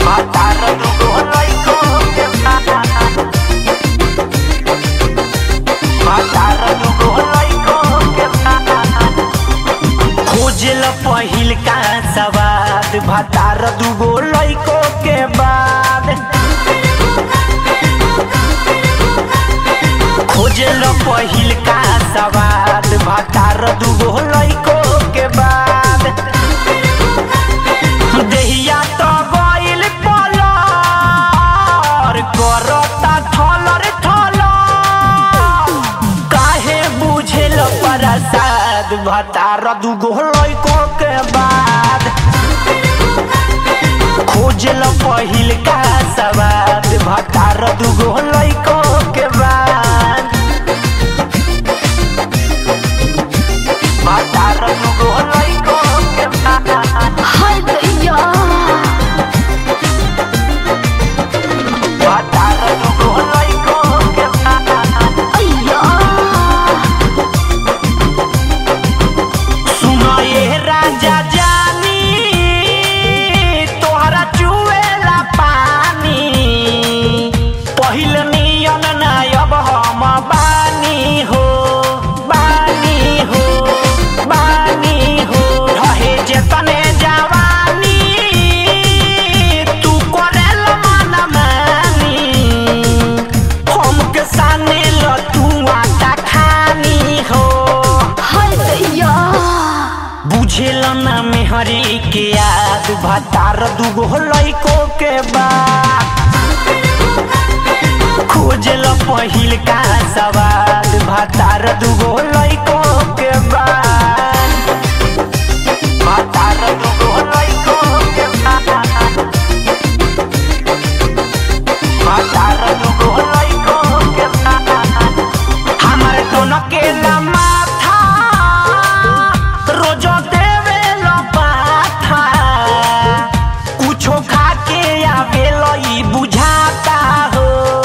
खोजल पहिल का सवाद भतार दुगो लइको के बाद खोजल पहिल का सवाद भतार दुगो लइको के बाद देहिया तो गइल पलर करता थलर थलर काहे बुझेल प्रसाद भतार दुगो लइको के बाद खोजल पहिल का सवाद भतार दुगो लइको के बाद भतार दुगो लइको के बाद हाय दैया भतार दुगो लइको के बाद अय्या सुनो ये राजा जानी तोहरा चुएला पानी पहिल नियन ना अब हम बानी हो रहे जेतने जवानी तू करेल मन मानी हमके साने ल तू आटा खानी हो हाय दैया बुझेल ना मेहरी के याद भतार दुगो लइको के बाद खोजल पहिल का सवाद भतार दुगो लइको के बाद भतार दुगो लइको के बाद भतार दुगो लइको के बाद हमर दोनों के माथा रोज देवे लो पाथा कुछो खा के आवेल ई बुझाता हो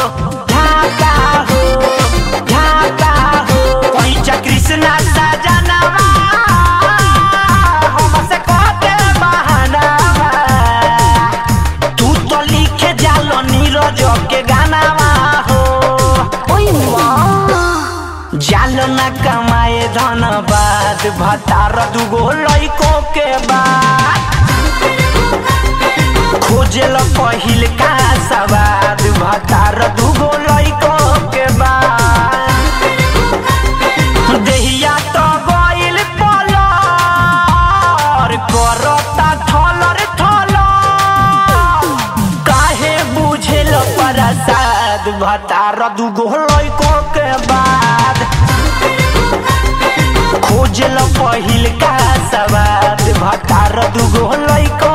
पैचा कृष्णा सजनवा हमसे कहते बहानावा तू तो लिखे जालो नीरज के गानावा हो ओय माँ जालो ना कमाए धनबाद भतार दुगो लइको के बाद खोजल पहिल का सवाद भतार दुगो लइको के बाद देहिया तो गइल पलर करता थलर थलर काहे बुझेल प्रसाद भतार दुगो लइको के बाद खोजल पहिल का सवाद भतार दुगो लइको